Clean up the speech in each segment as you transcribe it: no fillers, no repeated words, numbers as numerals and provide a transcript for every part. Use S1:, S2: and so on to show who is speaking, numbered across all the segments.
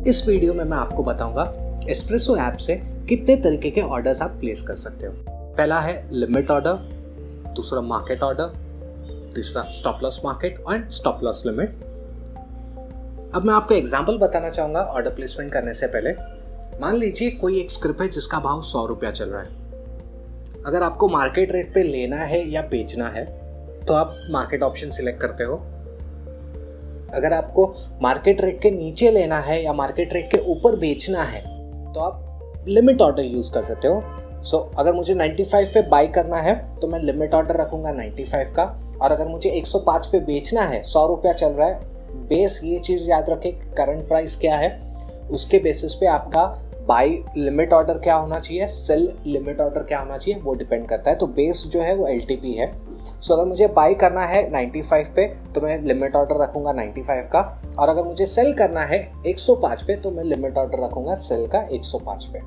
S1: इस वीडियो में मैं आपको बताऊंगा एस्प्रेसो ऐप से कितने तरीके के ऑर्डर्स आप प्लेस कर सकते हो। पहला है लिमिट ऑर्डर, दूसरा मार्केट ऑर्डर, तीसरा स्टॉप लॉस मार्केट और स्टॉप लॉस लिमिट। अब मैं आपको एग्जांपल बताना चाहूंगा ऑर्डर प्लेसमेंट करने से पहले। मान लीजिए कोई एक स्क्रिप्ट है जिसका भाव 100 रुपया चल रहा है। अगर आपको मार्केट रेट पे लेना है या बेचना है तो आप मार्केट ऑप्शन सिलेक्ट करते हो। अगर आपको मार्केट रेट के नीचे लेना है या मार्केट रेट के ऊपर बेचना है तो आप लिमिट ऑर्डर यूज कर सकते हो। अगर मुझे 95 पे बाई करना है तो मैं लिमिट ऑर्डर रखूंगा 95 का, और अगर मुझे 105 पे बेचना है, 100 रुपया चल रहा है, बेस ये चीज याद रखें करंट प्राइस क्या है, उसके बेसिस पे आपका बाई लिमिट ऑर्डर क्या होना चाहिए, सेल लिमिट ऑर्डर क्या होना चाहिए, वो डिपेंड करता है। तो बेस जो है वो LTP है। अगर मुझे बाई करना है 95 पे तो मैं लिमिट ऑर्डर रखूंगा 95 का, और अगर मुझे सेल करना है 105 पे तो मैं लिमिट ऑर्डर रखूंगा सेल का 105 पे।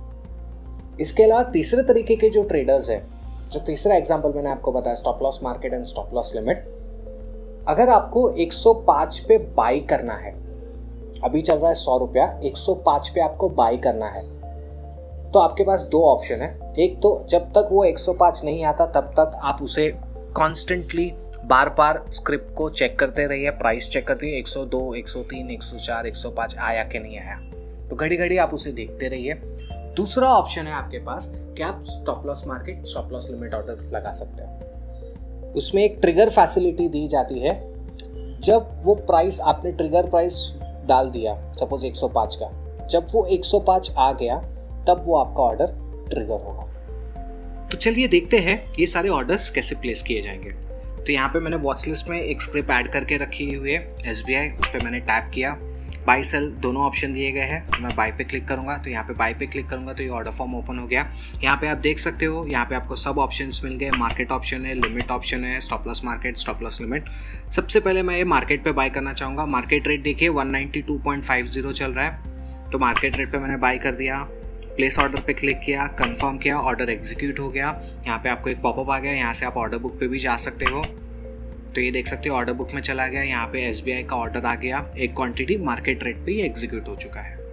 S1: इसके अलावा तीसरे तरीके के जो ट्रेडर्स है, जो तीसरा एग्जांपल मैंने आपको बताया stop loss market and stop loss limit, अगर आपको 105 पे बाई करना है, अभी चल रहा है 100 रुपया, 105 पे आपको बाई करना है, तो आपके पास दो ऑप्शन है। एक तो जब तक वो 105 नहीं आता तब तक आप उसे कॉन्स्टेंटली बार बार स्क्रिप्ट को चेक करते रहिए, प्राइस चेक करते रहिए, 102, 103, 104, 105 आया कि नहीं आया, तो घड़ी घड़ी आप उसे देखते रहिए। दूसरा ऑप्शन है आपके पास कि आप stop loss market stop loss limit order लगा सकते हो। उसमें एक ट्रिगर फैसिलिटी दी जाती है। जब वो प्राइस आपने ट्रिगर प्राइस डाल दिया सपोज 105 का, जब वो 105 आ गया तब वो आपका ऑर्डर ट्रिगर होगा। तो चलिए देखते हैं ये सारे ऑर्डर्स कैसे प्लेस किए जाएंगे। तो यहाँ पे मैंने वॉच लिस्ट में एक स्क्रिप्ट ऐड करके रखी हुई है SBI, उस पर मैंने टैप किया, बाई सेल दोनों ऑप्शन दिए गए हैं। मैं बाई पे क्लिक करूंगा, तो यहाँ पे बाई पे क्लिक करूंगा तो ये ऑर्डर फॉर्म ओपन हो गया। यहाँ पे आप देख सकते हो, यहाँ पे आपको सब ऑप्शंस मिल गए, मार्केट ऑप्शन है, लिमिट ऑप्शन है, stop loss market, stop loss limit. सबसे पहले मैं ये मार्केट पे बाई करना चाहूँगा। मार्केट रेट देखिए 192.50 चल रहा है, तो मार्केट रेट पे मैंने बाई कर दिया। प्लेस ऑर्डर पे क्लिक किया, कंफर्म किया, ऑर्डर एग्जीक्यूट हो गया। यहाँ पे आपको एक पॉपअप आ गया, यहाँ से आप ऑर्डर बुक पे भी जा सकते हो। तो ये देख सकते हो ऑर्डर बुक में चला गया, यहाँ पे SBI का ऑर्डर आ गया, एक क्वांटिटी मार्केट रेट पे ही एग्जीक्यूट हो चुका है।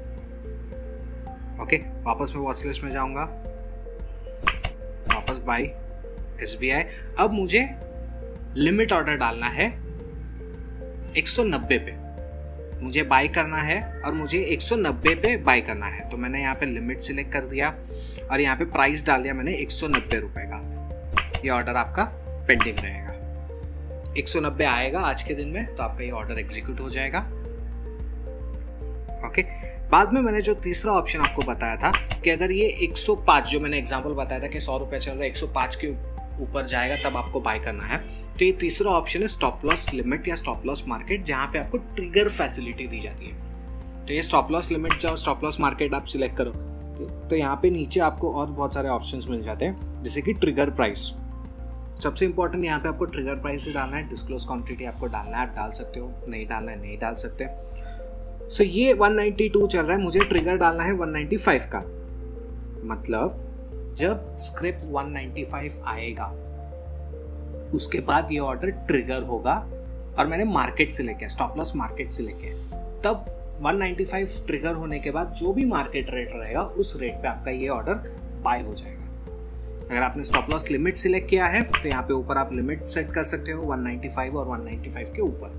S1: ओके, वापस मैं वॉच लिस्ट में जाऊंगा, वापस बाई SBI। अब मुझे लिमिट ऑर्डर डालना है 190 पे, मुझे बाई करना है और मुझे 190 पे बाई करना है। तो मैंने यहाँ पे लिमिट सिलेक्ट कर दिया और यहाँ पे प्राइस डाल दिया मैंने 190 रुपए का। ये ऑर्डर आपका पेंडिंग रहेगा, 190 आएगा आज के दिन में तो आपका ये ऑर्डर एग्जीक्यूट हो जाएगा। ओके, बाद में मैंने जो तीसरा ऑप्शन आपको बताया था कि अगर ये 105, जो मैंने एग्जांपल बताया था कि 100 रुपये चल रहा है, 105 के ऊपर जाएगा तब आपको बाय करना है, तो ये तीसरा ऑप्शन है स्टॉप लॉस लिमिट या स्टॉप लॉस मार्केट, जहां पे आपको ट्रिगर फैसिलिटी दी जाती है। तो ये स्टॉप लॉस लिमिट या स्टॉप लॉस मार्केट आप सिलेक्ट करो तो यहाँ पे नीचे आपको और बहुत सारे ऑप्शंस मिल जाते हैं, जैसे कि ट्रिगर प्राइस। सबसे इंपॉर्टेंट यहाँ पे आपको ट्रिगर प्राइस ही डालना है, डिस्क्लोज क्वांटिटी आपको डालना है, आप डाल सकते हो, नहीं डालना है नहीं डाल सकते। सो ये 192 चल रहा है, मुझे ट्रिगर डालना है 195 का। मतलब जब स्क्रिप्ट 195 आएगा उसके बाद ये ऑर्डर ट्रिगर होगा, और मैंने मार्केट से लेके स्टॉप लॉस मार्केट से लेके, तब 195 ट्रिगर होने के बाद जो भी मार्केट रेट रहेगा उस रेट पे आपका ये ऑर्डर बाय हो जाएगा। अगर आपने स्टॉप लॉस लिमिट सिलेक्ट किया है तो यहाँ पे ऊपर आप लिमिट सेट कर सकते हो 195 और 195 के ऊपर।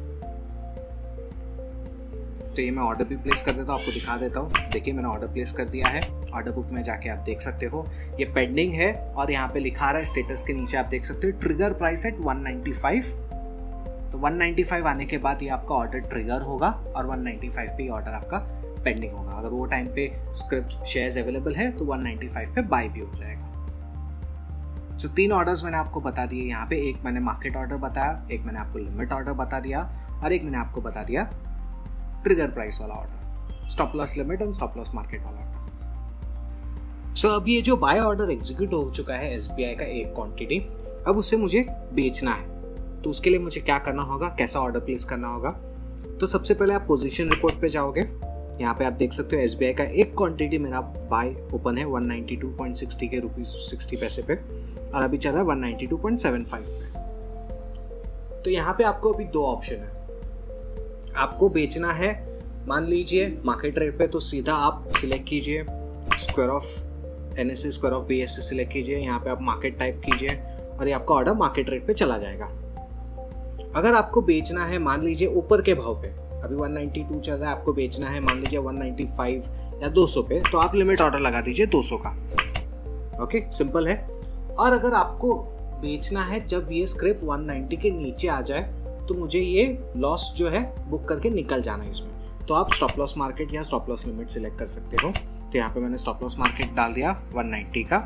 S1: तो ये मैं ऑर्डर भी प्लेस कर देता हूँ, आपको दिखा देता हूँ। देखिए मैंने ऑर्डर प्लेस कर दिया है, ऑर्डर बुक में जाके आप देख सकते हो ये पेंडिंग है, और यहाँ पे लिखा रहा है स्टेटस के नीचे आप देख सकते हो ट्रिगर प्राइस एट 195। तो 195 आने के बाद ये आपका ऑर्डर ट्रिगर होगा और 195 पे ऑर्डर आपका पेंडिंग होगा। अगर वो टाइम पे स्क्रिप्ट शेयर्स अवेलेबल है तो 195 पे बाय भी हो जाएगा। तो 3 ऑर्डर्स मैंने आपको बता दिए यहाँ पे, एक मैंने मार्केट ऑर्डर बताया, एक मैंने आपको लिमिट ऑर्डर बता दिया, और एक मैंने आपको बता दिया ट्रिगर प्राइस वाला ऑर्डर, स्टॉप लॉस लिमिट और स्टॉप लॉस मार्केट वाला ऑर्डर। सो अब ये जो बाय ऑर्डर एग्जीक्यूट हो चुका है SBI का एक क्वांटिटी, अब उसे मुझे बेचना है। तो उसके लिए मुझे क्या करना होगा, कैसा ऑर्डर प्लेस करना होगा। तो सबसे पहले आप पोजीशन रिपोर्ट पे जाओगे, यहाँ पे आप देख सकते हो SBI का एक क्वांटिटी मेरा बाय ओपन है 192.60 के ₹60 पे, और अभी चल रहा है 192.75 पे। तो यहाँ पे आपको अभी 2 ऑप्शन है, आपको बेचना है मान लीजिए मार्केट रेट पे, तो सीधा आप सिलेक्ट कीजिए square off NSE square off BSE select कीजिए, यहाँ पे आप मार्केट टाइप कीजिए और ये आपका ऑर्डर मार्केट रेट पे चला जाएगा। अगर आपको बेचना है मान लीजिए ऊपर के भाव पे, अभी 192 चल रहा है, आपको बेचना है मान लीजिए 195 या 200 पे, तो आप लिमिट ऑर्डर लगा दीजिए 200 का। ओके, सिंपल है। और अगर आपको बेचना है जब ये स्क्रिप 190 के नीचे आ जाए, तो मुझे ये लॉस जो है बुक करके निकल जाना है इसमें, तो आप स्टॉप लॉस मार्केट या स्टॉप लॉस लिमिट सिलेक्ट कर सकते हो। तो यहाँ पे मैंने स्टॉप लॉस मार्केट डाल दिया 190 का।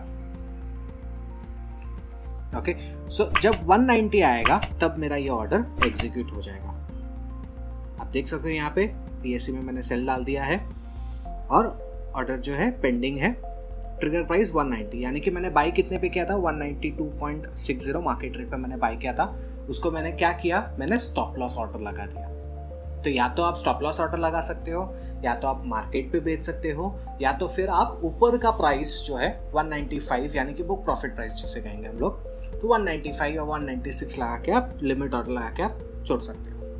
S1: ओके, सो जब 190 आएगा तब मेरा ये ऑर्डर एग्जीक्यूट हो जाएगा। आप देख सकते हो यहाँ पे BSE में मैंने सेल डाल दिया है और ऑर्डर जो है पेंडिंग है। ट्रिगर प्राइस 190, यानी कि मैंने बाई कितने पे किया था, 192.60 मार्केट रेट पे मैंने बाई किया था। उसको मैंने क्या किया, मैंने स्टॉप लॉस ऑर्डर लगा दिया। तो या तो आप स्टॉप लॉस ऑर्डर लगा सकते हो, या तो आप मार्केट पे बेच सकते हो, या तो फिर आप ऊपर का प्राइस जो है 195, यानी कि बुक प्रॉफिट प्राइस जिसे कहेंगे हम लोग, तो 195 या 196 लगा के आप लिमिट ऑर्डर लगा के आप छोड़ सकते हो।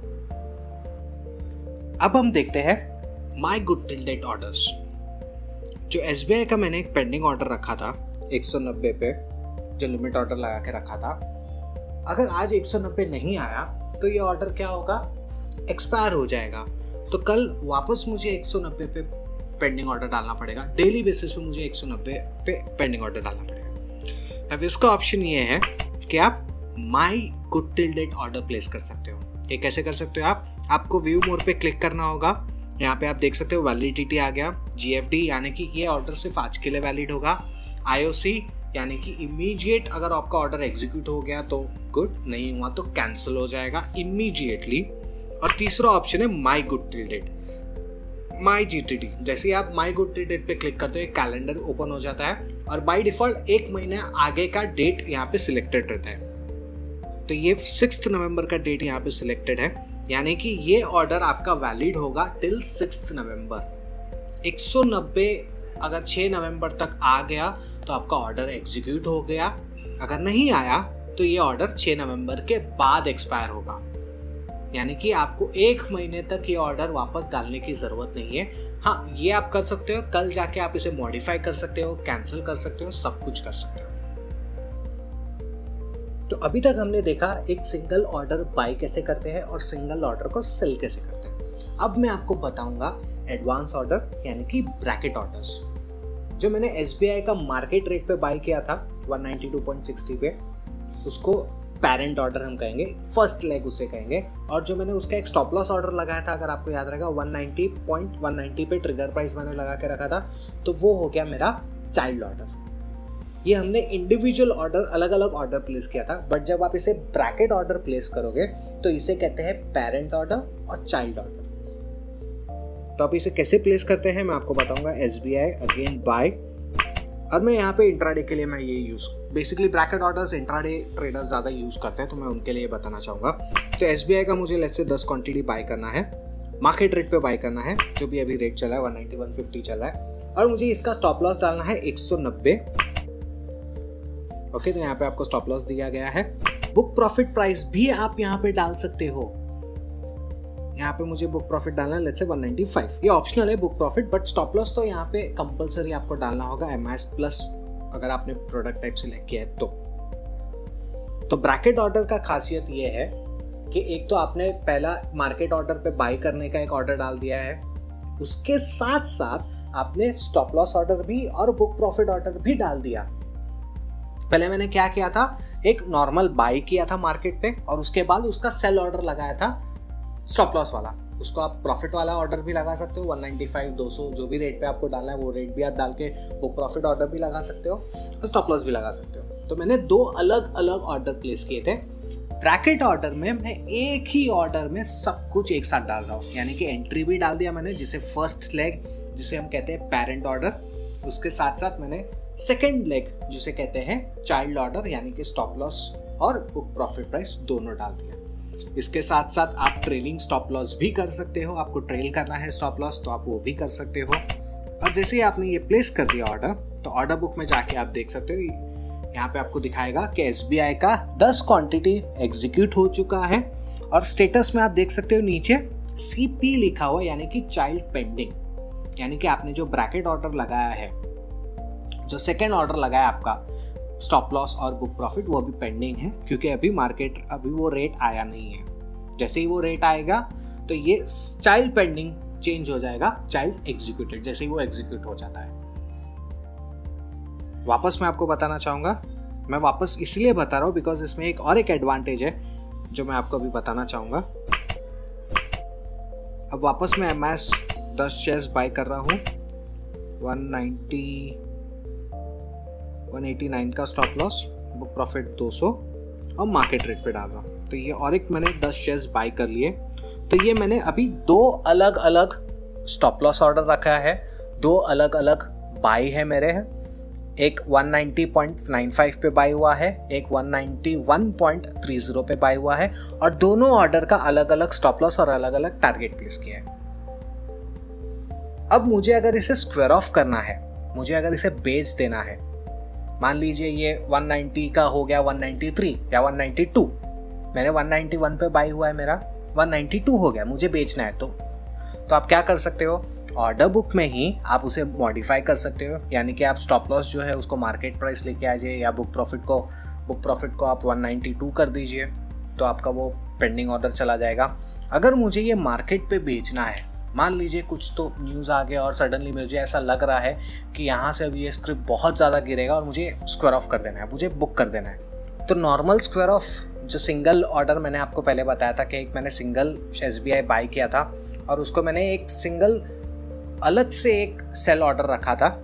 S1: अब हम देखते हैं my good till date orders. जो SBI का मैंने एक पेंडिंग ऑर्डर रखा था 190 पे, जो लिमिट ऑर्डर लगा के रखा था, अगर आज 190 नहीं आया तो ये ऑर्डर क्या होगा, एक्सपायर हो जाएगा। तो कल वापस मुझे 190 पे पेंडिंग ऑर्डर डालना पड़ेगा। डेली बेसिस पे मुझे 190 पे पेंडिंग ऑर्डर डालना पड़ेगा। अब इसका ऑप्शन ये है कि आप my good till date order place कर सकते हो। ये कैसे कर सकते हो आपको व्यू मोर पे क्लिक करना होगा। यहाँ पे आप देख सकते हो वैलिडिटी आ गया, GFD यानी कि ये ऑर्डर सिर्फ आज के लिए वैलिड होगा, IOC यानी कि इमीडिएट, अगर आपका ऑर्डर एग्जीक्यूट हो गया तो गुड, नहीं हुआ तो कैंसिल हो जाएगा इमीडिएटली। और तीसरा ऑप्शन है my good till date, my GTD। जैसे आप माई गुड टिल डेट पे क्लिक करते हो एक कैलेंडर ओपन हो जाता है और बाय डिफॉल्ट 1 महीने आगे का डेट यहाँ पे सिलेक्टेड रहता है। तो ये 6 नवंबर का डेट यहाँ पे सिलेक्टेड है, यानी कि ये ऑर्डर आपका वैलिड होगा टिल 6 नवंबर। 190 अगर 6 नवंबर तक आ गया तो आपका ऑर्डर एग्जीक्यूट हो गया, अगर नहीं आया तो ये ऑर्डर 6 नवंबर के बाद एक्सपायर होगा। यानी कि आपको 1 महीने तक ये ऑर्डर वापस डालने की जरूरत नहीं है। हाँ, ये आप कर सकते हो, कल जाके आप इसे मॉडिफाई कर सकते हो, कैंसिल कर सकते हो, सब कुछ कर सकते हो। तो अभी तक हमने देखा एक सिंगल ऑर्डर बाय कैसे करते हैं और सिंगल ऑर्डर को सेल कैसे करते हैं। अब मैं आपको बताऊंगा एडवांस ऑर्डर यानी कि ब्रैकेट ऑर्डर्स। जो मैंने SBI का मार्केट रेट पे बाय किया था 192.60 पे, उसको पेरेंट ऑर्डर हम कहेंगे, फर्स्ट लेग उसे कहेंगे। और जो मैंने उसका एक स्टॉप लॉस ऑर्डर लगाया था, अगर आपको याद रहेगा 190.190 पे ट्रिगर प्राइस मैंने लगा के रखा था, तो वो हो गया मेरा चाइल्ड ऑर्डर। ये हमने इंडिविजुअल ऑर्डर, अलग अलग ऑर्डर प्लेस किया था, बट जब आप इसे ब्रैकेट ऑर्डर प्लेस करोगे तो इसे कहते हैं पेरेंट ऑर्डर और चाइल्ड ऑर्डर। तो आप इसे कैसे प्लेस करते हैं मैं आपको बताऊंगा। SBI अगेन बाय, और मैं यहाँ पे इंट्राडे के लिए मैं ये use, basically bracket orders intraday traders ज़्यादा यूज करते हैं, तो मैं उनके लिए बताना चाहूँगा। तो SBI का मुझे लेट्स से 10 क्वांटिटी बाय करना है, मार्केट रेट पे बाय करना है, जो भी अभी रेट चला है 190-150 चल रहा है, और मुझे इसका स्टॉप लॉस डालना है 190। ओके, तो यहाँ पे आपको स्टॉप लॉस दिया गया है। बुक प्रॉफिट प्राइस भी आप यहाँ पे डाल सकते हो। यहाँ पे मुझे बुक प्रॉफिट डालना है लेट्स से 195, ये ऑप्शनल है book profit, but stop loss तो यहाँ पे कंपलसरी आपको डालना होगा MIS प्लस, अगर आपने प्रोडक्ट टाइप सिलेक्ट किया है तो ब्रैकेट ऑर्डर का खासियत ये है कि एक तो आपने पहला मार्केट ऑर्डर पे बाय करने का एक ऑर्डर डाल दिया है, उसके साथ साथ आपने स्टॉप लॉस ऑर्डर भी और बुक प्रॉफिट ऑर्डर भी डाल दिया। पहले मैंने क्या किया था, एक नॉर्मल बाय किया था मार्केट पे, और उसके बाद उसका सेल ऑर्डर लगाया था स्टॉप लॉस वाला। उसको आप प्रॉफिट वाला ऑर्डर भी लगा सकते हो, 195, 200 जो भी रेट पे आपको डालना है वो रेट भी आप डाल के बुक प्रॉफिट ऑर्डर भी लगा सकते हो और स्टॉप लॉस भी लगा सकते हो। तो मैंने 2 अलग अलग ऑर्डर प्लेस किए थे। ब्रैकेट ऑर्डर में मैं एक ही ऑर्डर में सब कुछ एक साथ डाल रहा हूँ, यानी कि एंट्री भी डाल दिया मैंने, जिसे फर्स्ट लेग जिसे हम कहते हैं पेरेंट ऑर्डर, उसके साथ साथ मैंने सेकेंड लेग जिसे कहते हैं चाइल्ड ऑर्डर, यानी कि स्टॉप लॉस और बुक प्रॉफिट प्राइस दोनों डाल दिया। इसके साथ साथ आप ट्रेलिंग स्टॉप लॉस भी कर सकते हो, आपको ट्रेल करना है स्टॉप लॉस तो आप वो भी कर सकते हो। और जैसे ही आपने ये प्लेस कर दिया ऑर्डर, तो ऑर्डर बुक में जाके आप देख सकते हो, यहाँ पे आपको दिखाएगा कि SBI का 10 क्वांटिटी एग्जीक्यूट हो चुका है, और स्टेटस में आप देख सकते हो नीचे CP लिखा हुआ यानी कि चाइल्ड पेंडिंग, यानी कि आपने जो ब्रैकेट ऑर्डर लगाया है, जो सेकेंड ऑर्डर लगाया आपका स्टॉप लॉस और बुक प्रॉफिट, वो भी पेंडिंग है क्योंकि अभी वो रेट आया नहीं है। जैसे ही वो रेट आएगा तो ये चाइल्ड पेंडिंग चेंज हो जाएगा चाइल्ड एग्जीक्यूटेड, जैसे ही वो एग्जीक्यूट हो जाता है। वापस मैं आपको बताना चाहूंगा, मैं वापस इसलिए बता रहा हूं बिकॉज इसमें एक एडवांटेज है जो मैं आपको अभी बताना चाहूंगा। अब वापस मैं MS 10 शेयर्स बाय कर रहा हूं, 189 का स्टॉप लॉस, बुक प्रॉफिट 200 और मार्केट रेट पे डाल रहा हूँ। तो ये और एक मैंने 10 शेयर्स बाय कर लिए। तो ये मैंने अभी 2 अलग अलग स्टॉप लॉस ऑर्डर रखा है, 2 अलग अलग बाय है मेरे हैं। एक 190.95 पे बाय हुआ है, एक 191.30 पे बाय हुआ है, और दोनों ऑर्डर का अलग अलग स्टॉप लॉस और अलग अलग टारगेट प्लेस किया है। अब मुझे अगर इसे स्क्वायर ऑफ करना है, मुझे अगर इसे बेच देना है, मान लीजिए ये 190 का हो गया 193 या 192, मैंने 191 पे बाय हुआ है, मेरा 192 हो गया, मुझे बेचना है। तो आप क्या कर सकते हो, ऑर्डर बुक में ही आप उसे मॉडिफाई कर सकते हो, यानी कि आप स्टॉप लॉस जो है उसको मार्केट प्राइस लेके आ जाइए, या बुक प्रॉफिट को आप 192 कर दीजिए, तो आपका वो पेंडिंग ऑर्डर चला जाएगा। अगर मुझे ये मार्केट पे बेचना है, मान लीजिए कुछ तो न्यूज़ आ गया और सडनली मुझे ऐसा लग रहा है कि यहाँ से अभी ये स्क्रिप्ट बहुत ज़्यादा गिरेगा और मुझे स्क्वायर ऑफ कर देना है, मुझे बुक कर देना है, तो नॉर्मल स्क्वायर ऑफ जो सिंगल ऑर्डर मैंने आपको पहले बताया था कि एक मैंने सिंगल SBI बाय किया था और उसको मैंने एक सिंगल अलग से एक सेल ऑर्डर रखा था,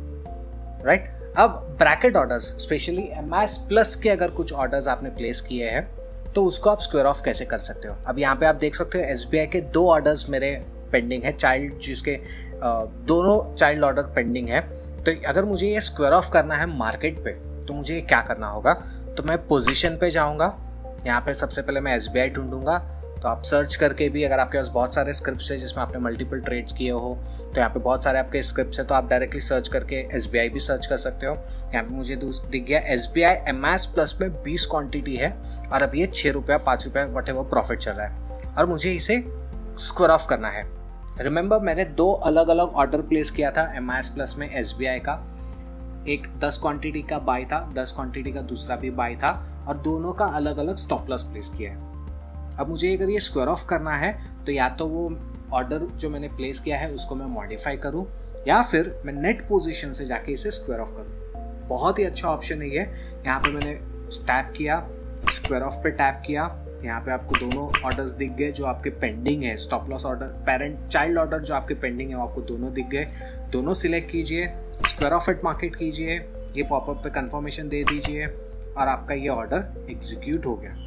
S1: राइट। अब bracket orders, specially MS plus के अगर कुछ ऑर्डर्स आपने प्लेस किए हैं तो उसको आप स्क्वायर ऑफ कैसे कर सकते हो। अब यहाँ पे आप देख सकते हो SBI के 2 ऑर्डर्स मेरे पेंडिंग है, चाइल्ड, जिसके दोनों चाइल्ड ऑर्डर पेंडिंग है। तो अगर मुझे ये स्क्वायर ऑफ करना है मार्केट पे तो मुझे क्या करना होगा, तो मैं पोजीशन पे जाऊंगा, यहाँ पे सबसे पहले मैं SBI ढूंढूंगा। तो आप सर्च करके भी, अगर आपके पास बहुत सारे स्क्रिप्ट्स है जिसमें आपने मल्टीपल ट्रेड्स किए हो, तो यहाँ पे बहुत सारे आपके स्क्रिप्ट्स है, तो आप डायरेक्टली सर्च करके SBI भी सर्च कर सकते हो। यहाँ पे मुझे दिख गया SBI MS प्लस में 20 क्वांटिटी है और अब ये 6 रुपया 5 रुपया वटेवर प्रॉफिट चल रहा है और मुझे इसे स्क्वायर ऑफ करना है। रिमेंबर, मैंने 2 अलग अलग ऑर्डर प्लेस किया था MS प्लस में SBI का, एक 10 क्वांटिटी का बाय था, 10 क्वांटिटी का दूसरा भी बाय था, और दोनों का अलग अलग स्टॉप लॉस प्लेस किया है। अब मुझे अगर ये स्क्वायर ऑफ करना है तो या तो वो ऑर्डर जो मैंने प्लेस किया है उसको मैं मॉडिफाई करूं, या फिर मैं नेट पोजीशन से जाके इसे स्क्वायर ऑफ करूं। बहुत ही अच्छा ऑप्शन है ये। यहाँ पे मैंने टैप किया, स्क्वायर ऑफ पे टैप किया, यहाँ पे आपको दोनों ऑर्डर्स दिख गए जो आपके पेंडिंग है, stop loss order, parent child order जो आपके पेंडिंग है वो आपको दोनों दिख गए। दोनों सिलेक्ट कीजिए, स्क्वायर ऑफ एट मार्केट कीजिए, ये पॉपअप पे कंफर्मेशन दे दीजिए और आपका ये ऑर्डर एग्जीक्यूट हो गया।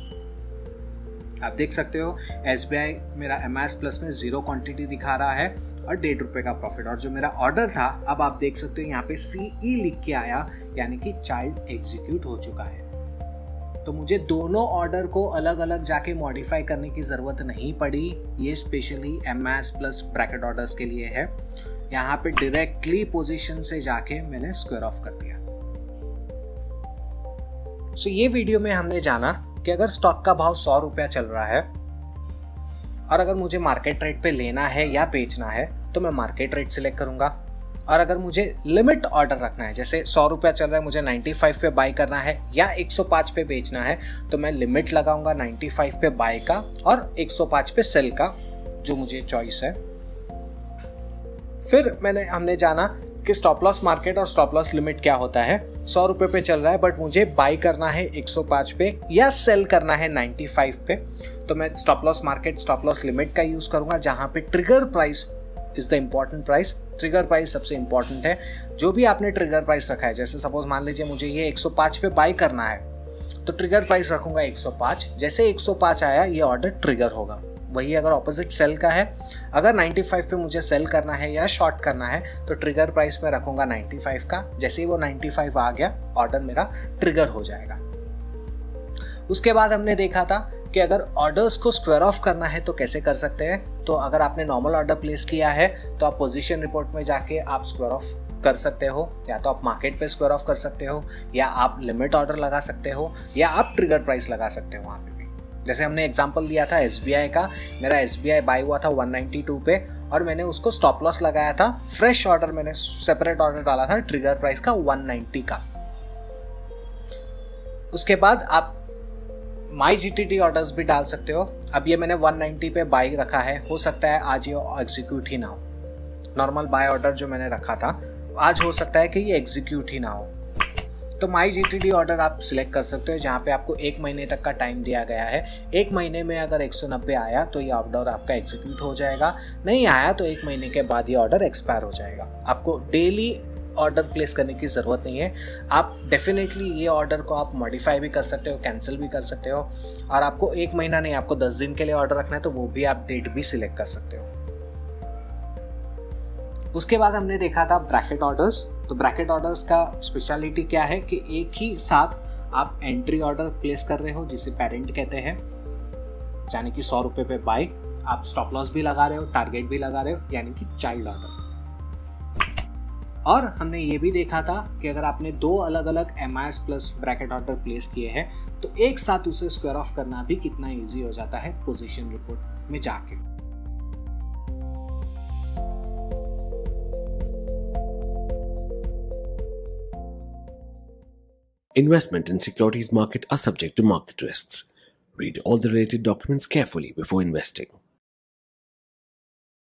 S1: आप देख सकते हो SBI मेरा MS प्लस में 0 क्वांटिटी दिखा रहा है और 1.5 रुपये का प्रॉफिट, और जो मेरा ऑर्डर था अब आप देख सकते हो यहाँ पे CE लिख के आया, यानी कि चाइल्ड एग्जीक्यूट हो चुका है। तो मुझे दोनों ऑर्डर को अलग अलग जाके मॉडिफाई करने की ज़रूरत नहीं पड़ी। ये specially MS plus bracket orders के लिए है। यहाँ पे डायरेक्टली पोजीशन से जाके मैंने स्क्वायर ऑफ कर दिया। सो ये वीडियो में हमने जाना कि अगर स्टॉक का भाव 100 रुपया चल रहा है और अगर मुझे मार्केट रेट पे लेना है या बेचना है तो मैं मार्केट रेट सिलेक्ट करूंगा, और अगर मुझे लिमिट ऑर्डर रखना है, जैसे 100 रुपया चल रहा है, मुझे 95 पे बाय करना है या 105 पे बेचना है, तो मैं लिमिट लगाऊंगा 95 पे बाय का और 105 पे सेल का, जो मुझे चॉइस है। फिर हमने जाना कि स्टॉप लॉस मार्केट और स्टॉप लॉस लिमिट क्या होता है। 100 रुपये पे चल रहा है बट मुझे बाय करना है 105 पे या सेल करना है 95 पे, तो मैं stop loss market stop loss limit का यूज़ करूंगा, जहां पे trigger price is the important price. Trigger price सबसे इंपॉर्टेंट है। जो भी आपने ट्रिगर प्राइस रखा है, जैसे सपोज मान लीजिए मुझे ये 105 पे बाय करना है तो ट्रिगर प्राइस रखूंगा 105। जैसे 105 आया ये ऑर्डर ट्रिगर होगा। वही अगर ऑपोजिट सेल का है, अगर 95 पे मुझे सेल करना है या शॉर्ट करना है तो ट्रिगर प्राइस में रखूंगा 95 का। जैसे ही वो 95 आ गया ऑर्डर मेरा ट्रिगर हो जाएगा। उसके बाद हमने देखा था कि अगर ऑर्डर्स को स्क्वायर ऑफ करना है तो कैसे कर सकते हैं। तो अगर आपने नॉर्मल ऑर्डर प्लेस किया है तो आप पोजीशन रिपोर्ट में जाके आप स्क्वायर ऑफ कर सकते हो, या तो आप मार्केट पे स्क्वायर ऑफ कर सकते हो, या आप लिमिट ऑर्डर लगा सकते हो, या आप ट्रिगर प्राइस लगा सकते हो वहाँ पे भी। जैसे हमने एग्जांपल लिया था SBI का, मेरा SBI बाय हुआ था 192 पे और मैंने उसको स्टॉप लॉस लगाया था, फ्रेश ऑर्डर मैंने सेपरेट ऑर्डर डाला था ट्रिगर प्राइस का 190 का। उसके बाद आप माई GTT ऑर्डर्स भी डाल सकते हो। अब ये मैंने 190 पे बाय रखा है, हो सकता है आज ये एग्जीक्यूट ही ना हो। नॉर्मल बाय ऑर्डर जो मैंने रखा था आज हो सकता है कि ये एग्जीक्यूट ही ना हो, तो माई GTT ऑर्डर आप सिलेक्ट कर सकते हो जहाँ पे आपको 1 महीने तक का टाइम दिया गया है। 1 महीने में अगर 190 आया तो ये ऑर्डर आपका एग्जीक्यूट हो जाएगा, नहीं आया तो 1 महीने के बाद ये ऑर्डर एक्सपायर हो जाएगा। आपको डेली ऑर्डर प्लेस करने की ज़रूरत नहीं है। आप डेफिनेटली ये ऑर्डर को आप मॉडिफाई भी कर सकते हो, कैंसिल भी कर सकते हो, और आपको 1 महीना नहीं आपको 10 दिन के लिए ऑर्डर रखना है तो वो भी आप डेट भी सिलेक्ट कर सकते हो। उसके बाद हमने देखा था ब्रैकेट ऑर्डर्स। तो ब्रैकेट ऑर्डर्स का स्पेशलिटी क्या है कि एक ही साथ आप एंट्री ऑर्डर प्लेस कर रहे हो जिसे पेरेंट कहते हैं, यानी कि 100 रुपये पे बाय, आप स्टॉप लॉस भी लगा रहे हो, टारगेट भी लगा रहे हो, यानी कि चाइल्ड ऑर्डर। और हमने ये भी देखा था कि अगर आपने 2 अलग अलग MIS plus bracket order place किए हैं तो एक साथ उसे स्क्वायर ऑफ करना भी कितना ईजी हो जाता है पोजीशन रिपोर्ट में जाके।
S2: Investment in securities market are subject to market risks. Read all the related documents carefully before investing.